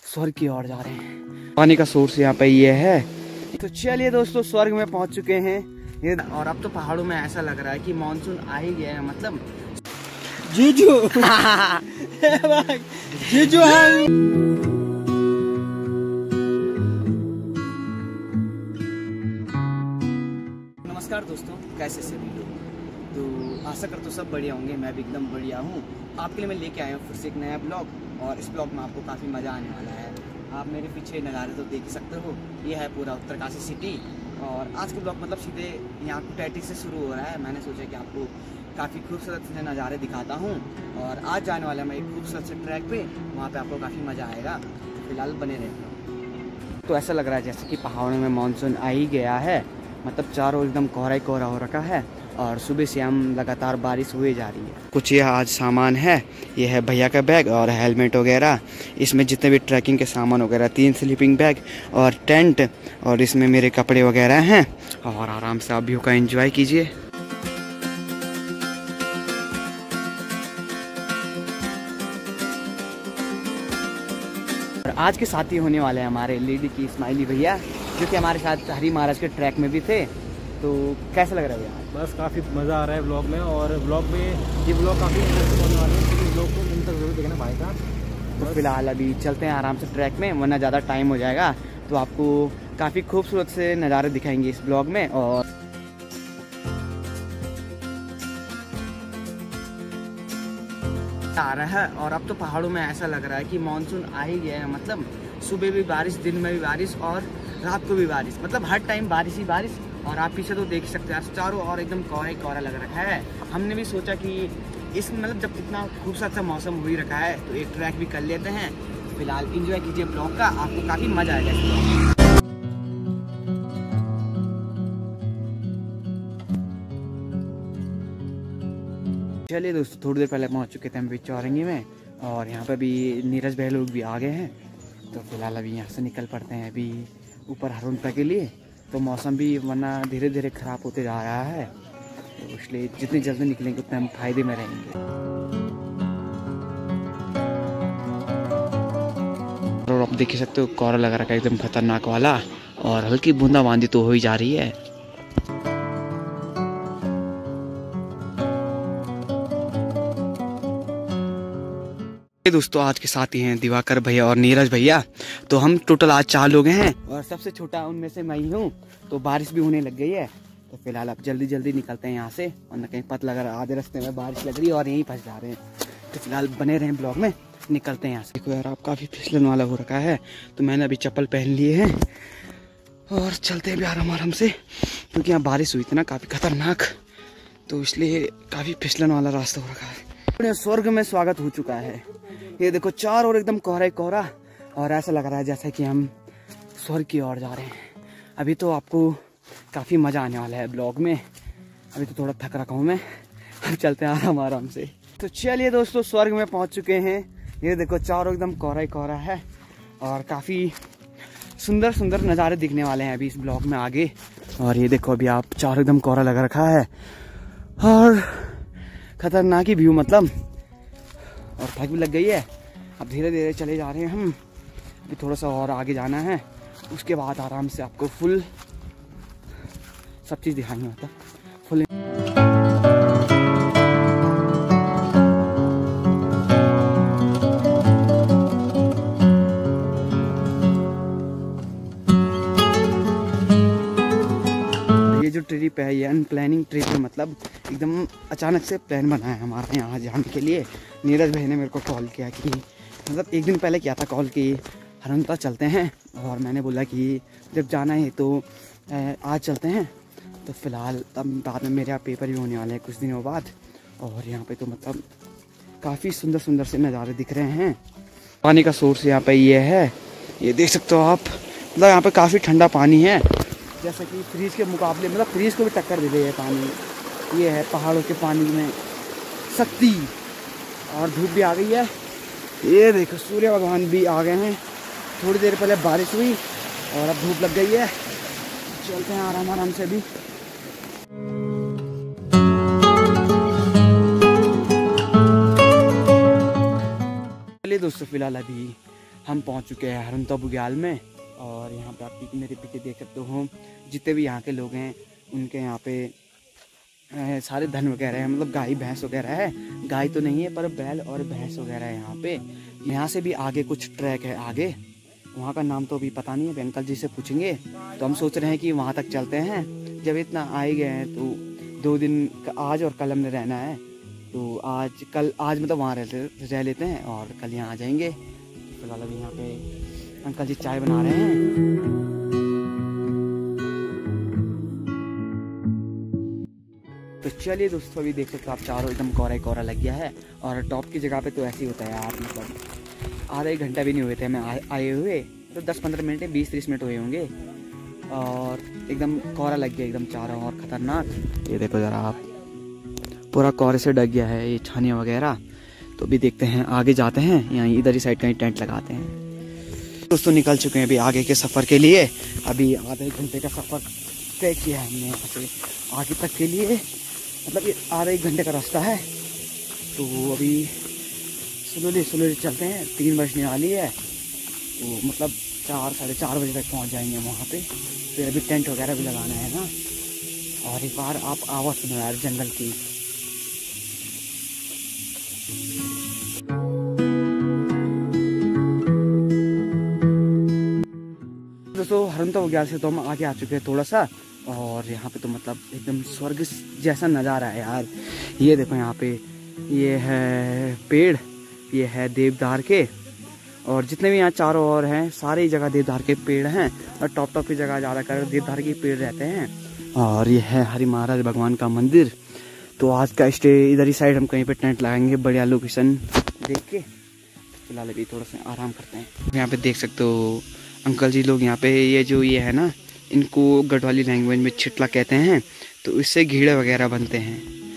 स्वर्ग की ओर जा रहे हैं। पानी का सोर्स यहाँ पे ये है। तो चलिए दोस्तों, स्वर्ग में पहुंच चुके हैं ये। और अब तो पहाड़ों में ऐसा लग रहा है कि मानसून आ ही गया है। मतलब जीजू जीजू नमस्कार दोस्तों, कैसे सभी लोग? तो आशा करता हूँ सब बढ़िया होंगे। मैं भी एकदम बढ़िया हूँ। आपके लिए मैं लेके आया हूँ फिर से एक नया ब्लॉग, और इस ब्लॉग में आपको काफ़ी मज़ा आने वाला है। आप मेरे पीछे नज़ारे तो देख ही सकते हो। ये है पूरा उत्तरकाशी सिटी। और आज का ब्लॉग मतलब सीधे यहाँ कुटैटी से शुरू हो रहा है। मैंने सोचा कि आपको काफ़ी खूबसूरत से नज़ारे दिखाता हूँ। और आज जाने वाला मैं एक खूबसूरत से ट्रैक पे, वहाँ पे आपको काफ़ी मज़ा आएगा। तो फिलहाल बने रहते। तो ऐसा लग रहा है जैसे कि पहाड़ों में मानसून आ ही गया है। मतलब चारों एकदम कोहरा ही कोहरा हो रखा है, और सुबह से हम लगातार बारिश हुए जा रही है। कुछ ये आज सामान है। ये है भैया का बैग और हेलमेट वगैरह। इसमें जितने भी ट्रैकिंग के सामान वगैरह, 3 स्लीपिंग बैग और टेंट, और इसमें मेरे कपड़े वगैरह हैं। और आराम से आप व्यू का एंजॉय कीजिए। और आज के साथी होने वाले हैं हमारे लेडी की स्माइली भैया, जो कि हमारे साथ हरी महाराज के ट्रैक में भी थे। तो कैसा लग रहा है भैया? बस काफ़ी मज़ा आ रहा है ब्लॉग में। और ब्लॉग में ये ब्लॉग काफ़ी इंटरेस्टिंग होने वाले हैं, क्योंकि ब्लॉग को इन तक जरूर देखना भाई का। तो फिलहाल अभी चलते हैं आराम से ट्रैक में, वरना ज़्यादा टाइम हो जाएगा। तो आपको काफ़ी खूबसूरत से नज़ारे दिखाएंगे इस ब्लॉग में। और आ रहा है, और अब तो पहाड़ों में ऐसा लग रहा है कि मानसून आ ही गया है। मतलब सुबह भी बारिश, दिन में भी बारिश, और रात को भी बारिश। मतलब हर टाइम बारिश ही बारिश। और आप पीछे तो देख सकते हैं, चारों ओर एकदम कोहरा ही कोहरा लग रखा है। हमने भी सोचा कि इस मतलब जब इतना खूबसूरत सा मौसम हो ही रखा है, तो एक ट्रैक भी कर लेते हैं। फिलहाल एंजॉय कीजिए ब्लॉग का, आपको काफ़ी मज़ा आएगा इस ब्लॉग में। चलिए दोस्तों, थोड़ी देर पहले पहुंच चुके थे हम भी चौरंगी में, और यहाँ पे भी नीरज भाई लोग भी आ गए हैं। तो फिलहाल अभी यहाँ से निकल पड़ते हैं अभी ऊपर हरुनपा के लिए। तो मौसम भी वरना धीरे धीरे ख़राब होते जा रहा है, तो इसलिए जितनी जल्दी निकलेंगे उतने हम फायदे में रहेंगे। और आप देख सकते हो कोहरा लगा रखा है एकदम खतरनाक वाला, और हल्की बूंदाबांदी तो हो ही जा रही है। दोस्तों, आज के साथी हैं दिवाकर भैया और नीरज भैया। तो हम टोटल आज 4 लोग हैं, और सबसे छोटा उनमें से मैं ही हूँ। तो बारिश भी होने लग गई है, तो फिलहाल अब जल्दी जल्दी निकलते हैं यहाँ से, वरना कहीं पता लग रहा है आधे रास्ते में बारिश लग रही है और यहीं फंस जा रहे हैं। तो फिलहाल बने रहें ब्लॉग में, निकलते हैं यहाँ से। देखो यार, आप काफ़ी फिसलन वाला हो रखा है, तो मैंने अभी चप्पल पहन लिए हैं और चलते हैं भी आराम आराम से, क्योंकि यहाँ बारिश हुई थी ना काफ़ी खतरनाक, तो इसलिए काफ़ी फिसलन वाला रास्ता हो रखा है। स्वर्ग में स्वागत हो चुका है। ये देखो चारों ओर एकदम कोहरा ही कोहरा, और ऐसा लग रहा है जैसा कि हम स्वर्ग की ओर जा रहे हैं। अभी तो आपको काफ़ी मज़ा आने वाला है ब्लॉग में। अभी तो थोड़ा थक रखा हूँ मैं, अब चलते हैं आराम आराम से। तो चलिए दोस्तों, स्वर्ग में पहुँच चुके हैं। ये देखो चारों एकदम कोहरा ही कोहरा है, और काफ़ी सुंदर सुंदर नज़ारे दिखने वाले हैं अभी इस ब्लॉग में आगे। और ये देखो अभी आप चारों एकदम कोहरा लगा रखा है, और खतरनाक ही व्यू मतलब, और थक भी लग गई है। अब धीरे धीरे चले जा रहे हैं हम। अभी थोड़ा सा और आगे जाना है, उसके बाद आराम से आपको फुल सब चीज़ दिखानी होता फुल। ये जो ट्रिप है, ये अनप्लानिंग ट्रिप है। मतलब एकदम अचानक से प्लान बना है हमारा यहाँ जाने के लिए। नीरज भाई ने मेरे को कॉल किया कि मतलब एक दिन पहले किया था कॉल कि हरुनपा चलते हैं, और मैंने बोला कि जब जाना है तो आज चलते हैं। तो फिलहाल तब बाद में मेरे यहाँ पेपर भी होने वाले हैं कुछ दिनों बाद, और यहाँ पे तो मतलब काफ़ी सुंदर सुंदर से नज़ारे दिख रहे हैं। पानी का सोर्स यहाँ पे ये है, ये देख सकते हो आप। मतलब यहाँ पे काफ़ी ठंडा पानी है, जैसा कि फ्रीज के मुकाबले, मतलब फ्रीज को भी टक्कर दे रही है पानी। ये है पहाड़ों के पानी में शक्ति। और धूप भी आ गई है, ये देखो सूर्य भगवान भी आ गए हैं। थोड़ी देर पहले बारिश हुई और अब धूप लग गई है। चलते हैं आराम आराम से भी। चलिए दोस्तों, फिलहाल अभी हम पहुंच चुके हैं हरमता बुग्याल में। और यहाँ पे आप मेरे पीछे देख सकते हो जितने भी यहाँ के लोग हैं उनके यहाँ पे सारे धन वगैरह है, मतलब गाय भैंस वगैरह है। गाय तो नहीं है पर बैल और भैंस वगैरह है यहाँ पे। यहाँ से भी आगे कुछ ट्रैक है आगे, वहाँ का नाम तो अभी पता नहीं है, अंकल जी से पूछेंगे। तो हम सोच रहे हैं कि वहाँ तक चलते हैं। जब इतना आ ही गए हैं तो 2 दिन आज और कल हमने रहना है, तो आज मतलब वहाँ रह लेते हैं और कल यहाँ आ जाएंगे। फिलहाल अभी यहाँ पे अंकल जी चाय बना रहे हैं। तो चलिए दोस्तों, अभी देख सकते हो आप चारों एकदम कोहरा ही कोहरा लग गया है। और टॉप की जगह पे तो ऐसे ही होता है यार, मतलब आधा 1 घंटा भी नहीं हुए थे हमें आए हुए, तो 10-15 मिनट 20-30 मिनट हुए होंगे और एकदम कोहरा लग गया एकदम चारों और ख़तरनाक। ये देखो ज़रा आप, पूरा कोहरे से ढक गया है ये छानियाँ वगैरह। तो अभी देखते हैं आगे जाते हैं, यहाँ इधर ही साइड कहीं टेंट लगाते हैं। दोस्तों निकल चुके हैं अभी आगे के सफ़र के लिए। अभी आधे 1 घंटे का सफ़र तय किया है हमने यहाँ से आगे तक के लिए, मतलब ये आधा 1 घंटे का रास्ता है। तो अभी स्लोली चलते हैं, 3 बजने वाली है, तो मतलब 4-4:30 बजे तक पहुँच जाएंगे वहाँ पे। फिर अभी टेंट वगैरह भी लगाना है ना। और एक बार आप आवाज़ सुनो यार जंगल की। दोस्तों हरमता बुग्याल से तो हम आगे आ चुके हैं थोड़ा सा, और यहाँ पे तो मतलब एकदम स्वर्ग जैसा नज़ारा है यार। ये देखो यहाँ पे ये है पेड़, ये है देवदार के, और जितने भी यहाँ चारों ओर हैं सारी जगह देवदार के पेड़ हैं। और टॉप की जगह ज़्यादातर देवदार के पेड़ रहते हैं। और ये है हरि महाराज भगवान का मंदिर। तो आज का स्टे इधर ही साइड हम कहीं पे टेंट लगाएंगे, बढ़िया लोकेशन देख के। फिलहाल अभी थोड़ा सा आराम करते हैं। यहाँ पे देख सकते हो अंकल जी लोग यहाँ पे, ये है ना, इनको गढ़वाली लैंग्वेज में छिटला कहते हैं। तो इससे घीड़े वगैरह बनते हैं।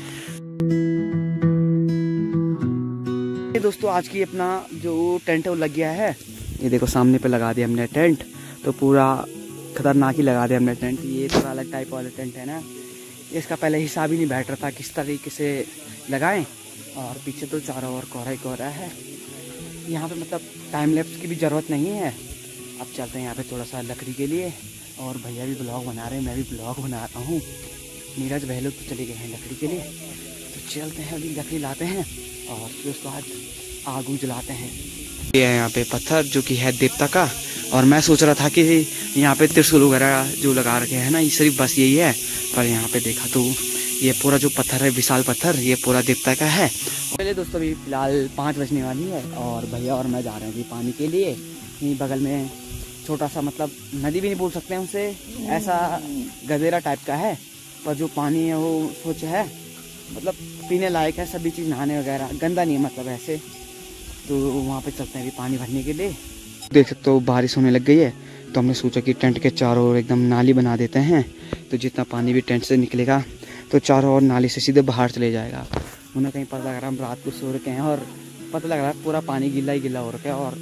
ये दोस्तों आज की अपना जो टेंट है वो लग गया है। ये देखो सामने पे लगा दिया हमने टेंट, तो पूरा खतरनाक ही लगा दिया हमने टेंट। ये थोड़ा अलग टाइप वाला टेंट है ना, इसका पहले हिसाब ही नहीं बैठ रहा था किस तरीके से लगाएं। और पीछे तो चारों ओर कोहरा ही कोहरा है। यहाँ पे मतलब टाइम लैप्स की भी ज़रूरत नहीं है। अब चलते हैं यहाँ पे थोड़ा सा लकड़ी के लिए, और भैया भी ब्लॉग बना रहे हैं, मैं भी ब्लॉग बना रहा हूँ। नीरज भाई लोग तो चले गए हैं लकड़ी के लिए, तो चलते हैं अभी लकड़ी लाते हैं और फिर उसके बाद आग जलाते हैं। ये है यहाँ पे पत्थर जो कि है देवता का, और मैं सोच रहा था कि यहाँ पे त्रिशूल वगैरह जो लगा रखे हैं ना, ये सिर्फ बस यही है, पर यहाँ पे देखा तो ये पूरा जो पत्थर है विशाल पत्थर, ये पूरा देवता का है। पहले दोस्तों अभी फिलहाल 5 बजने वाली है और भैया और मैं जा रहे हैं अभी पानी के लिए। यहीं बगल में छोटा सा, मतलब नदी भी नहीं बोल सकते हैं उसे, ऐसा गदेरा टाइप का है, पर जो पानी है वो सोच है मतलब पीने लायक है, सभी चीज़ नहाने वगैरह, गंदा नहीं है मतलब ऐसे। तो वहाँ पे चलते हैं अभी पानी भरने के लिए। देख सकते हो बारिश होने लग गई है, तो हमने सोचा कि टेंट के चारों ओर एकदम नाली बना देते हैं, तो जितना पानी भी टेंट से निकलेगा तो चारों ओर नाली से सीधे बाहर चले जाएगा। उन्हें कहीं पता लग रहा है हम रात को सो रखे हैं और पता लग रहा है पूरा पानी गीला ही गीला हो रखा है और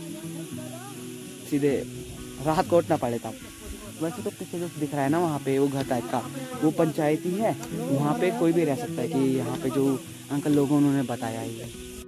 सीधे रात को उठना पड़े था। वैसे तो पीछे जो दिख रहा है ना वहाँ पे वो घर टाइप का, वो पंचायती है, वहाँ पे कोई भी रह सकता है, कि यहाँ पे जो अंकल लोगों उन्होंने बताया है।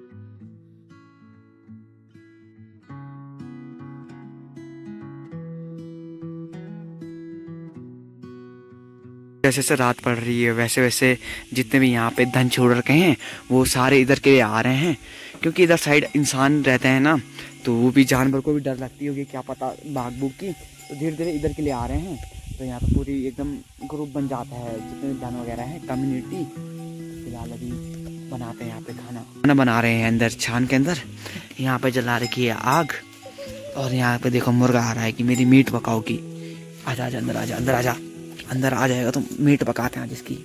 जैसे जैसे रात पड़ रही है वैसे वैसे जितने भी यहाँ पे धन छोड़ रखे हैं वो सारे इधर के लिए आ रहे हैं, क्योंकि इधर साइड इंसान रहते हैं ना, तो वो भी जानवर को भी डर लगती होगी, क्या पता बाघ बूघ की, तो धीरे धीरे इधर के लिए आ रहे हैं। तो यहाँ पे पूरी एकदम ग्रुप बन जाता है, जितने धन वगैरह है कम्युनिटी। फिलहाल अभी बनाते हैं यहाँ पे खाना बना रहे हैं अंदर छान के अंदर। यहाँ पे जला रखी है आग, और यहाँ पे देखो मुर्गा आ रहा है कि मेरी मीट पकाओ की। आजा आजा अंदर आजा, अंदर आजा, अंदर आ जाएगा तो मीट पकाते हैं जिसकी।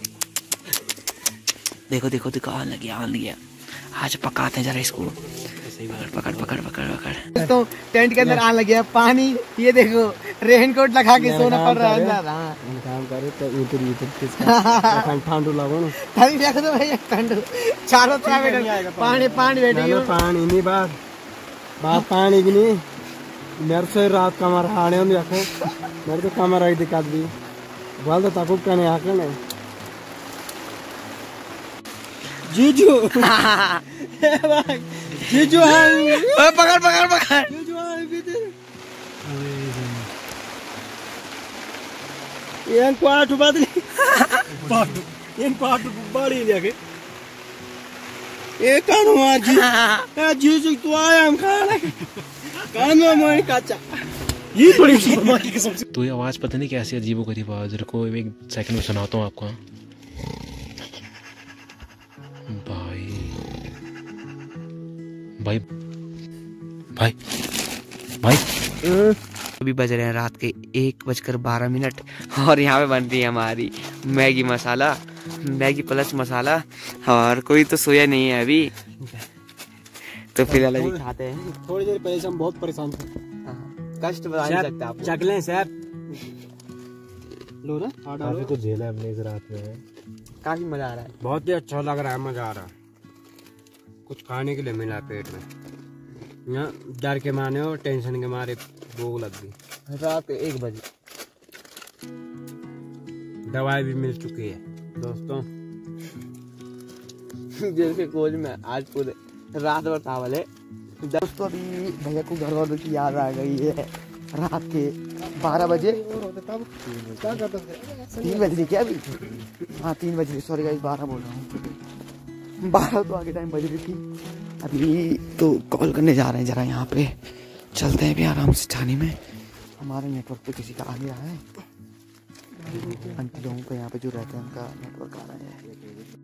देखो देखो देखो आने लगी, आज पकाते हैं जरा इसको। पकड़ पकड़ पकड़ पकड़। तो टेंट के अंदर आने लगे है पानी, ये देखो रेनकोट लगा के सोना पड़ रहा है अंदर। हां काम करे तो इधर किसका ठंडू लगो ना, ठंडी देखो तो भैया ठंडू चारों तरफ पानी पानी बैठी, पानी नहीं बात पानी की नहीं। मेरे से रात कमर हाने हम देखो, मेरे तो कमर आई दिक्कत भी बोल तो ताकुब करने आके ना जीजू जीजू पकड़ पकड़ पकड़ ये पाठ बात नहीं पाठ बड़ी लेके ये कानो आज जीजू तू आया हम खाना कानो मोई काचा ये थोड़ी मां की कसम से। तो ये आवाज पता नहीं कैसी अजीबोगरीब आवाज, रुको एक सेकंड में सुनाता हूँ आपको। भाई भाई भाई भाई अभी बज रहे हैं रात के 1:12 और यहाँ पे बन रही है हमारी Maggi masala, Maggi plus masala, और कोई तो सोया नहीं है अभी, तो फिलहाल अभी खाते हैं। थोड़ी देर पहले हम बहुत परेशान थे, कष्ट बता नहीं सकते आप। चख लें सर, लो ना। काफी कुछ झेला हमने इस रात में, काफी मजा आ रहा है, बहुत ही अच्छा लग रहा है, मजा आ रहा है। कुछ खाने के लिए मिला पेट में, यहाँ डर के मारे और टेंशन के मारे भूख लग गई। रात के 1 बजे दवाई भी मिल चुकी है दोस्तों। जैसे कोच में आज पूरे रात भर चावल है दोस्तों। अभी भैया को घर वालों की याद आ गई है, रात के 12 बजे, 3 बजे क्या अभी, हाँ 3 बजे, सॉरी गाइस 12 बोल रहा हूँ, 12 तो आगे टाइम बज रही थी। अभी तो कॉल करने जा रहे हैं, जरा यहाँ पे चलते हैं भी आराम से छानी में। हमारे नेटवर्क पे किसी का आ गया है, आंटी लोगों को यहाँ पे जो रहते हैं उनका नेटवर्क आ रहा है।